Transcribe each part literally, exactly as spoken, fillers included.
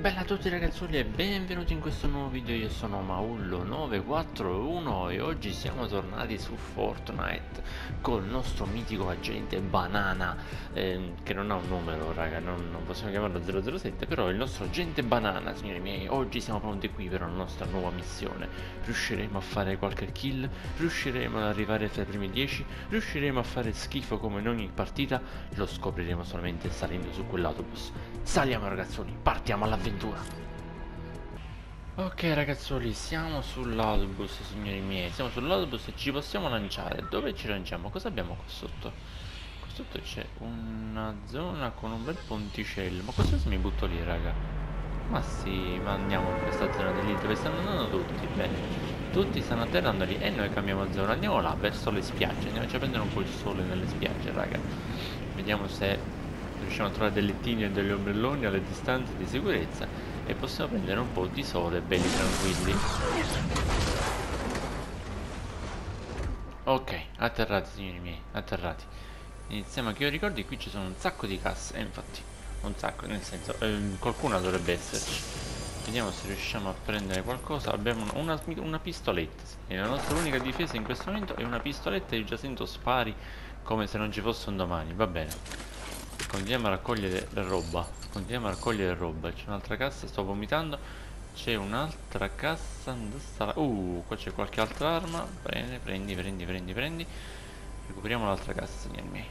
Bella a tutti ragazzuoli e benvenuti in questo nuovo video. Io sono Maullo nove quattro uno e oggi siamo tornati su Fortnite col nostro mitico agente Banana, ehm, che non ha un numero raga, non, non possiamo chiamarlo zero zero sette, però è il nostro agente Banana, signori miei. Oggi siamo pronti qui per la nostra nuova missione. Riusciremo a fare qualche kill, riusciremo ad arrivare tra i primi dieci, riusciremo a fare schifo come in ogni partita. Lo scopriremo solamente salendo su quell'autobus. Saliamo ragazzoli, partiamo all'avventura. Ok ragazzoli, siamo sull'autobus, signori miei. Siamo sull'autobus e ci possiamo lanciare. Dove ci lanciamo? Cosa abbiamo qua sotto? Qua sotto c'è una zona con un bel ponticello. Ma cosa se mi butto lì, raga? Ma sì, ma andiamo in questa zona di lì dove stanno andando tutti. Bene, tutti stanno atterrando lì e noi cambiamo zona. Andiamo là, verso le spiagge. Andiamoci a prendere un po' il sole nelle spiagge, raga. Vediamo se riusciamo a trovare dei lettini e degli ombrelloni alle distanze di sicurezza e possiamo prendere un po' di sole belli tranquilli. Ok, atterrati signori miei, atterrati. Iniziamo, che io ricordi qui ci sono un sacco di casse, e eh, infatti un sacco, nel senso ehm, qualcuna dovrebbe esserci. Vediamo se riusciamo a prendere qualcosa. Abbiamo una, una, una pistoletta, sì. La nostra unica difesa in questo momento è una pistoletta e io già sento spari come se non ci fosse un domani. Va bene, continuiamo a raccogliere roba, continuiamo a raccogliere roba. C'è un'altra cassa, sto vomitando. C'è un'altra cassa, dove sta la... Uh, qua c'è qualche altra arma. Bene, prendi, prendi, prendi, prendi. Recuperiamo l'altra cassa, signori miei.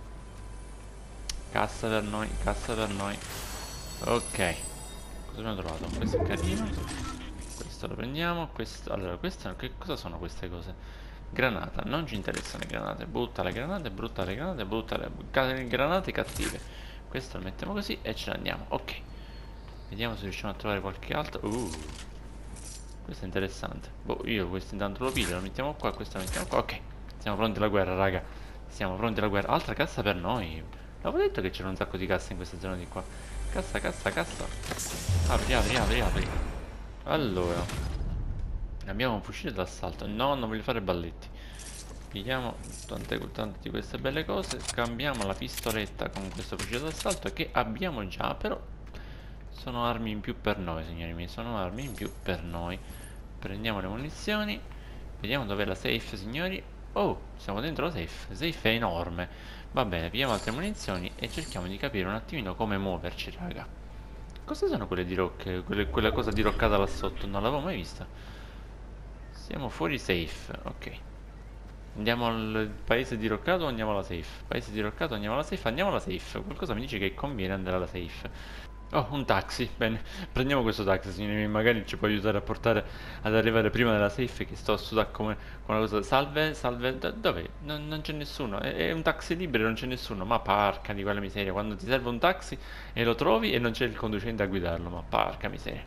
Cassa per noi, cassa per noi. Ok, cosa abbiamo trovato? Questo è carino. Questo lo prendiamo. Questo, allora, questo, che cosa sono queste cose? Granata, non ci interessano le granate. Butta le granate, butta le granate, butta le granate cattive. Questo lo mettiamo così e ce ne andiamo. Ok, vediamo se riusciamo a trovare qualche altro. Uh, questo è interessante. Boh, io questo intanto lo piglio, lo mettiamo qua, questo lo mettiamo qua. Ok, siamo pronti alla guerra, raga. Siamo pronti alla guerra. Altra cassa per noi. L'avevo detto che c'era un sacco di casse in questa zona di qua. Cassa, cassa, cassa. Apri, apri, apri, apri. Allora, abbiamo un fucile d'assalto. No, non voglio fare balletti. Pigliamo tante, tante di queste belle cose. Scambiamo la pistoletta con questo fucile d'assalto che abbiamo già. Però sono armi in più per noi, signori miei. Sono armi in più per noi. Prendiamo le munizioni. Vediamo dov'è la safe, signori. Oh, siamo dentro la safe. La safe è enorme. Va bene, pigliamo altre munizioni e cerchiamo di capire un attimino come muoverci, raga. Cosa sono quelle di rocche? Quelle, quella cosa diroccata là sotto? Non l'avevo mai vista. Siamo fuori safe, ok. Andiamo al paese diroccato o andiamo alla safe? Paese diroccato, andiamo alla safe, andiamo alla safe. Qualcosa mi dice che conviene andare alla safe. Oh, un taxi, bene. Prendiamo questo taxi, signori miei, magari ci può aiutare a portare ad arrivare prima della safe, che sto a sudare come una cosa. Salve, salve, da, dov'è? Non, non c'è nessuno, è, è un taxi libero, non c'è nessuno. Ma parca di quella miseria, quando ti serve un taxi e lo trovi e non c'è il conducente a guidarlo, ma parca miseria.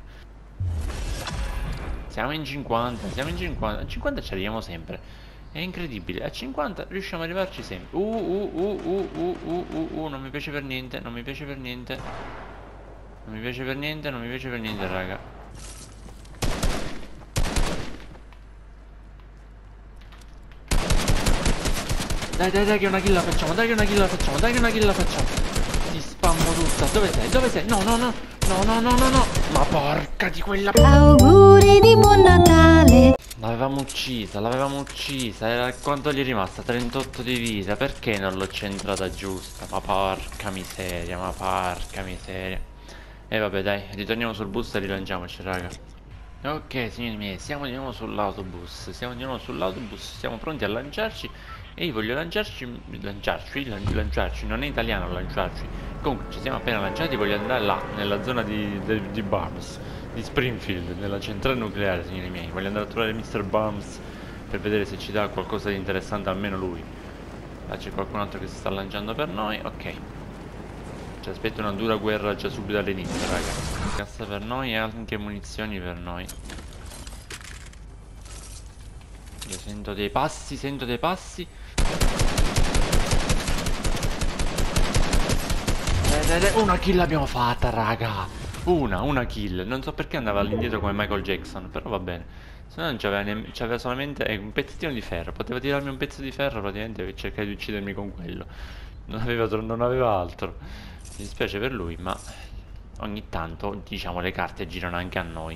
Siamo in cinquanta, siamo in cinquanta. A cinquanta ci arriviamo sempre. È incredibile. A cinquanta riusciamo ad arrivarci sempre. Uh, uh, uh, uh, uh, uh, uh, uh. Non mi piace per niente, non mi piace per niente. Non mi piace per niente, non mi piace per niente, raga. Dai, dai, dai che una kill la facciamo, dai che una kill la facciamo, dai che una kill la facciamo. Ti spammo tutta. Dove sei? Dove sei? No, no, no. No, no, no, no, no. Ma porca di quella... Auguri di buon Natale. L'avevamo uccisa, l'avevamo uccisa. Era quanto gli è rimasta? trentotto di vita. Perché non l'ho centrata giusta? Ma porca miseria, ma porca miseria. E vabbè dai, ritorniamo sul bus e rilanciamoci, raga. Ok signori miei, siamo di nuovo sull'autobus. Siamo di nuovo sull'autobus, siamo pronti a lanciarci. E io voglio lanciarci, lanciarci, lanciarci, non è italiano lanciarci. Comunque ci siamo appena lanciati, voglio andare là, nella zona di, di, di Barnes, di Springfield, nella centrale nucleare, signori miei. Voglio andare a trovare mister Barnes per vedere se ci dà qualcosa di interessante, almeno lui. Là c'è qualcun altro che si sta lanciando per noi, ok. Ci aspetta una dura guerra già subito all'inizio, raga. Cassa per noi e anche munizioni per noi. Io sento dei passi, sento dei passi. Una kill l'abbiamo fatta, raga. Una, una kill. Non so perché andava all'indietro come Michael Jackson, però va bene. Se no non c'aveva solamente eh, un pezzettino di ferro. Poteva tirarmi un pezzo di ferro praticamente e cercare di uccidermi con quello. Non aveva, non aveva altro. Mi dispiace per lui, ma Ogni tanto, diciamo, le carte girano anche a noi.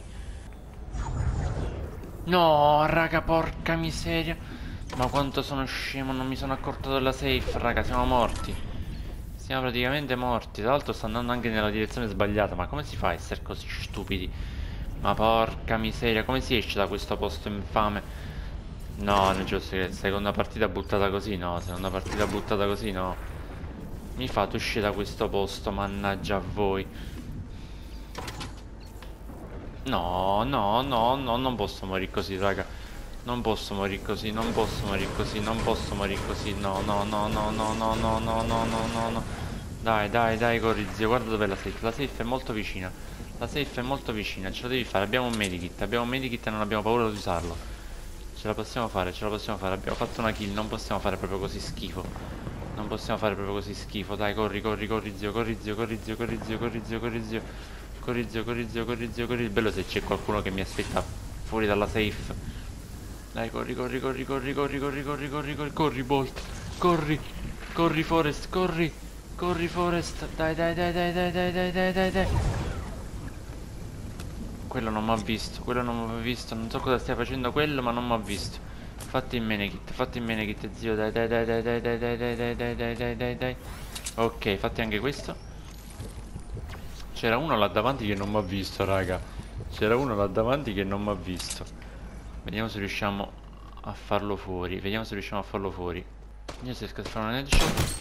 No, raga, porca miseria. Ma quanto sono scemo, non mi sono accorto della safe, raga, siamo morti. Siamo praticamente morti. Tra l'altro sta andando anche nella direzione sbagliata. Ma come si fa a essere così stupidi? Ma porca miseria, come si esce da questo posto infame? No, non c'è se- seconda partita buttata così, no. Seconda partita buttata così, no. Mi fate uscire da questo posto, mannaggia a voi. No, no, no, no, non posso morire così, raga. Non posso morire così, non posso morire così, non posso morire così. No, no, no, no, no, no, no, no, no, no, no, no. Dai, dai, dai, corri, zio, guarda dov'è la safe. La safe è molto vicina. La safe è molto vicina, ce lo devi fare. Abbiamo un medikit, abbiamo un medikit e non abbiamo paura di usarlo. Ce la possiamo fare, ce la possiamo fare. Abbiamo fatto una kill, non possiamo fare proprio così schifo. Non possiamo fare proprio così schifo. Dai, corri, corri, corri, zio, corri, zio, corri, zio, corri, zio, corri, zio, corri, zio. Corri, zio, corri, zio, corri, zio, corri. Bello se c'è qualcuno che mi aspetta fuori dalla safe. Dai, corri, corri, corri, corri, corri, corri, corri, corri, corri, corri, Bolt. Corri, corri, Forest, corri, corri, Forest. Dai, dai, dai, dai, dai, dai, dai, dai, dai, dai. Quello non mi ha visto, quello non mi ha visto. Non so cosa stia facendo quello, ma non mi ha visto. Fatti il menekit, fatti il menekit, zio. Dai, dai, dai, dai, dai, dai, dai, dai, dai, dai, dai, dai, dai, dai. Ok, fatti anche questo. C'era uno là davanti che non mi ha visto, raga. C'era uno là davanti che non mi ha visto. Vediamo se riusciamo a farlo fuori. Vediamo se riusciamo a farlo fuori. Io se riesco a fare un headshot.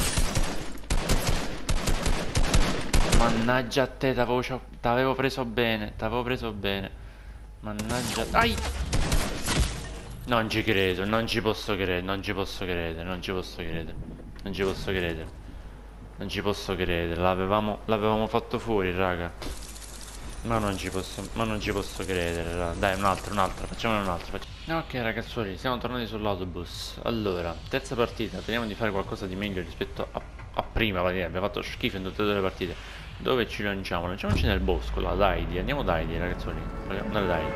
Mannaggia a te, t'avevo, t'avevo preso bene. T'avevo preso bene. Mannaggia. Ai! Non ci credo, non ci posso credere, non ci posso credere, non ci posso credere. Non ci posso credere. Non ci posso credere, l'avevamo l'avevamo fatto fuori, raga. Ma non ci posso, ma non ci posso credere, raga. Dai, un altro, un altro, facciamone un altro. Facciamo... Ok, ragazzuoli, siamo tornati sull'autobus. Allora, terza partita, speriamo di fare qualcosa di meglio rispetto a, a prima partita. Abbiamo fatto schifo in tutte e due le partite. Dove ci lanciamo? Lanciamoci nel bosco, là, dai, andiamo dai, ragazzuoli. Andate dai.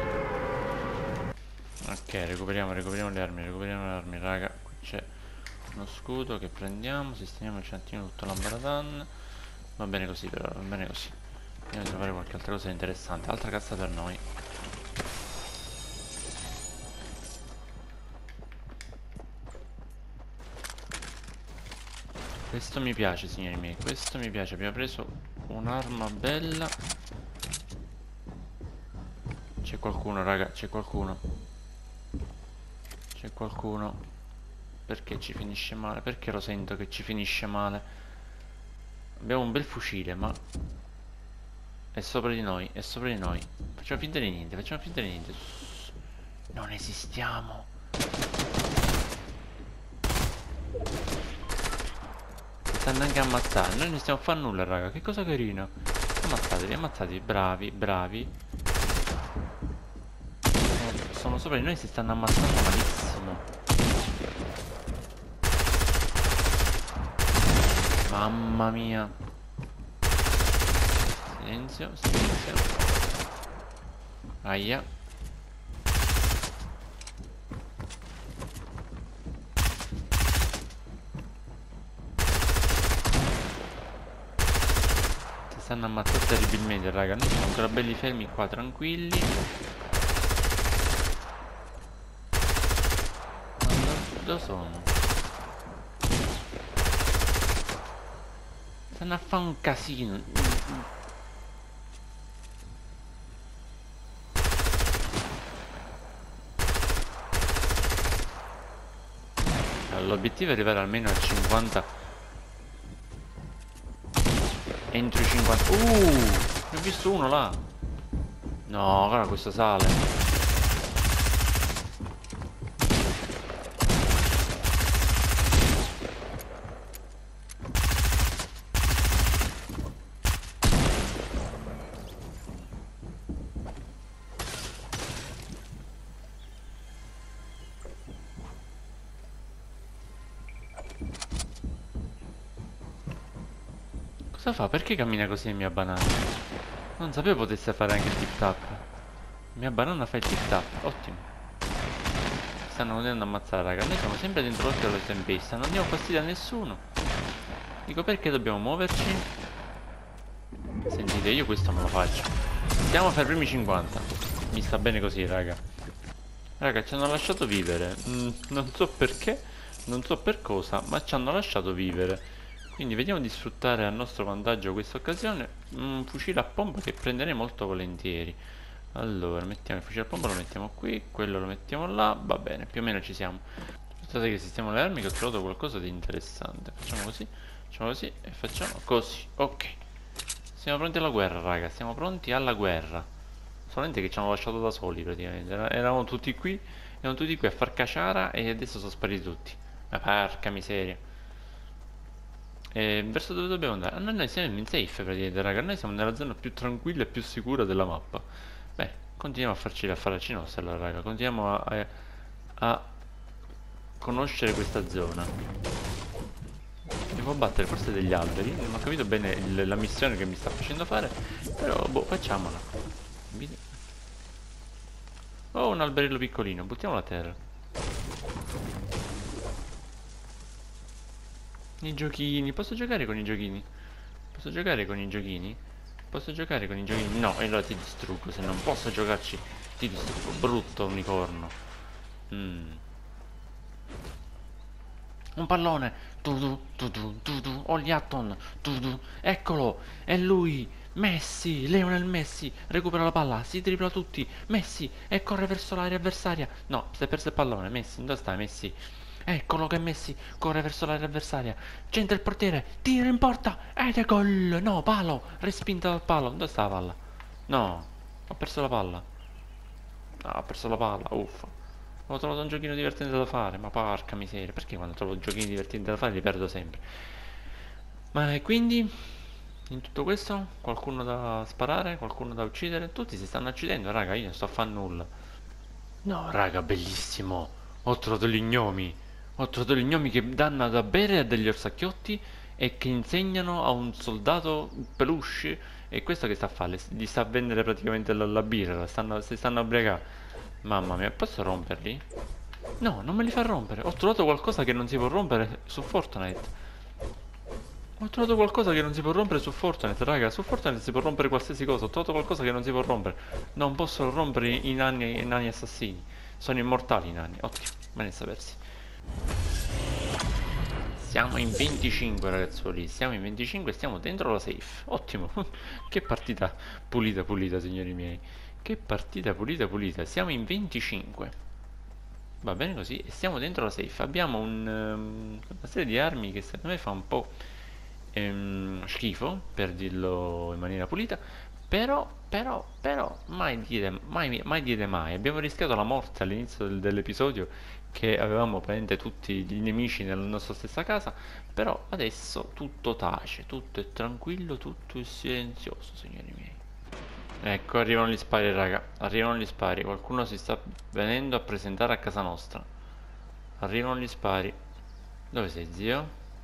Ok, recuperiamo, recuperiamo le armi, recuperiamo le armi, raga. Qui c'è uno scudo che prendiamo, sistemiamoci un attimo tutto l'ambaradan. Va bene così però, va bene così. Andiamo a trovare qualche altra cosa interessante. Altra cassa per noi. Questo mi piace, signori miei, questo mi piace. Abbiamo preso un'arma bella. C'è qualcuno, raga, c'è qualcuno. C'è qualcuno. Perché ci finisce male? Perché lo sento che ci finisce male? Abbiamo un bel fucile, ma è sopra di noi, è sopra di noi. Facciamo finta di niente, facciamo finta di niente. Non esistiamo. Stanno anche a ammazzare. Noi non stiamo a fare nulla, raga. Che cosa carina. Ammazzatevi, ammazzatevi. Bravi, bravi. Sono, sono sopra di noi, si stanno ammazzando malissimo. Mamma mia. Silenzio, silenzio. Aia. Si stanno ammazzando terribilmente, raga. Noi siamo ancora belli fermi qua, tranquilli. Ma dove sono? Stanno a fare un casino. L'obiettivo è arrivare almeno a cinquanta. Entro i cinquanta. Uh, ne ho visto uno là. No, guarda questo sale. Cosa fa? Perché cammina così la mia banana? Non sapevo potesse fare anche il tip tap. La mia banana fa il tip tap, ottimo. Stanno venendo a ammazzare, raga. Noi siamo sempre dentro l'occhio della tempesta. Non diamo fastidio a nessuno. Dico, perché dobbiamo muoverci? Sentite, io questo non lo faccio. Stiamo a fare i primi cinquanta. Mi sta bene così, raga. Raga, ci hanno lasciato vivere. Mm, non so perché, non so per cosa, ma ci hanno lasciato vivere. Quindi vediamo di sfruttare a nostro vantaggio questa occasione. Un fucile a pompa che prenderei molto volentieri. Allora, mettiamo il fucile a pompa, lo mettiamo qui, quello lo mettiamo là. Va bene, più o meno ci siamo. Aspettate che sistemo le armi, che ho trovato qualcosa di interessante. Facciamo così, facciamo così e facciamo così. Ok. Siamo pronti alla guerra, raga. Siamo pronti alla guerra. Solamente che ci hanno lasciato da soli praticamente. Era- Eravamo tutti qui, erano tutti qui a far caciara e adesso sono spariti tutti. Ma porca miseria. E verso dove dobbiamo andare? Ah, no, noi siamo in safe praticamente, raga. Noi siamo nella zona più tranquilla e più sicura della mappa. Beh, continuiamo a farci le affaracci nostri allora, raga. Continuiamo a, a, a conoscere questa zona. Devo battere forse degli alberi. Non ho capito bene il- la missione che mi sta facendo fare. Però, boh, facciamola. Oh, un alberello piccolino, buttiamolo a terra. I giochini, posso giocare con i giochini? Posso giocare con i giochini? Posso giocare con i giochini? No, e allora ti distruggo, se non posso giocarci ti distruggo, brutto unicorno. Mm. Un pallone, tu tu tu tu tu tu, Oliatton, tu tu, eccolo, è lui, Messi, Lionel Messi, recupera la palla, si tripla tutti, Messi, e corre verso l'area avversaria. No, si è perso il pallone, Messi, dove stai Messi? Eccolo che Messi corre verso l'area avversaria, c'entra il portiere, tira in porta, ed è gol, no, palo, respinta dal palo, dove sta la palla? No, ho perso la palla, no, ho perso la palla, uffa. Ho trovato un giochino divertente da fare, ma porca miseria, perché quando trovo giochini divertenti da fare li perdo sempre? Ma e quindi, in tutto questo, qualcuno da sparare, qualcuno da uccidere? Tutti si stanno uccidendo, raga, io non sto a fare nulla. No, raga, bellissimo. Ho trovato gli gnomi. Ho trovato gli gnomi che danno da bere a degli orsacchiotti e che insegnano a un soldato peluche. E questo che sta a fare? Gli sta a vendere praticamente la, la birra, stanno, si stanno a ubriacare. Mamma mia, posso romperli? No, non me li fa rompere. Ho trovato qualcosa che non si può rompere su Fortnite. Ho trovato qualcosa che non si può rompere su Fortnite, raga. Su Fortnite si può rompere qualsiasi cosa. Ho trovato qualcosa che non si può rompere. Non possono rompere i nani, i nani assassini. Sono immortali i nani. Ottimo, bene a sapersi. Siamo in venticinque, ragazzuoli. Siamo in venticinque, stiamo dentro la safe. Ottimo. Che partita pulita, pulita, signori miei. Che partita pulita, pulita. Siamo in venticinque. Va bene così. E stiamo dentro la safe. Abbiamo un, um, una serie di armi che secondo me fa un po' ehm, schifo, per dirlo in maniera pulita. Però, però, però, mai dire mai, mai dire mai. Abbiamo rischiato la morte all'inizio del- dell'episodio, che avevamo praticamente tutti gli nemici nella nostra stessa casa. Però adesso tutto tace, tutto è tranquillo, tutto è silenzioso, signori miei. Ecco, arrivano gli spari, raga. Arrivano gli spari. Qualcuno si sta venendo a presentare a casa nostra. Arrivano gli spari. Dove sei, zio?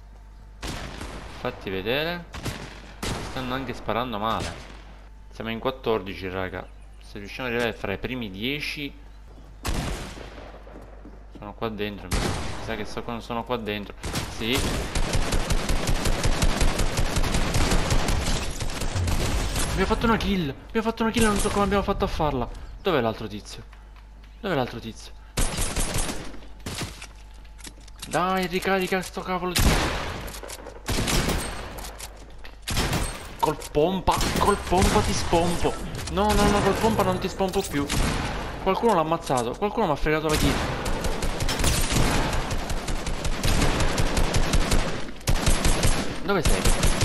Fatti vedere. Stanno anche sparando male. Siamo in quattordici, raga. Se riusciamo ad arrivare fra i primi dieci. Sono qua dentro. Mi sa che so- sono qua dentro. Sì. Abbiamo fatto una kill. Abbiamo fatto una kill e non so come abbiamo fatto a farla. Dov'è l'altro tizio? Dov'è l'altro tizio? Dai, ricarica sto cavolo di... Col pompa, col pompa ti spompo. No, no, no, col pompa non ti spompo più. Qualcuno l'ha ammazzato, qualcuno mi ha fregato la kill. Dove sei?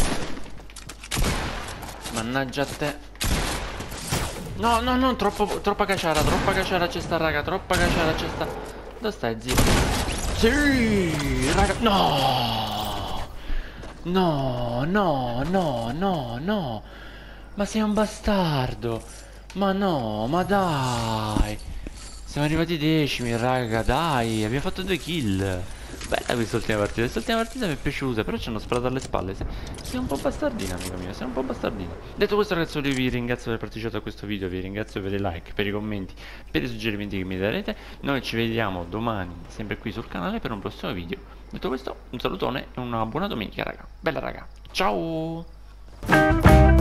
Mannaggia a te. No, no, no, troppo, troppa caciara, troppa caciara c'è sta, raga, troppa caciara c'è sta. Dove stai, zio? Sì, raga, no. No, no, no, no, no. Ma sei un bastardo. Ma no, ma dai. Siamo arrivati decimi, raga, dai. Abbiamo fatto due kill. Bella quest'ultima partita. Quest'ultima partita mi è piaciuta, però ci hanno sparato alle spalle. Se- Sei un po' bastardino, amico mio. Sei un po' bastardino. Detto questo, ragazzi, io vi ringrazio per aver partecipato a questo video. Vi ringrazio per i like, per i commenti, per i suggerimenti che mi darete. Noi ci vediamo domani, sempre qui sul canale, per un prossimo video. Detto questo, un salutone e una buona domenica, raga. Bella, raga. Ciao.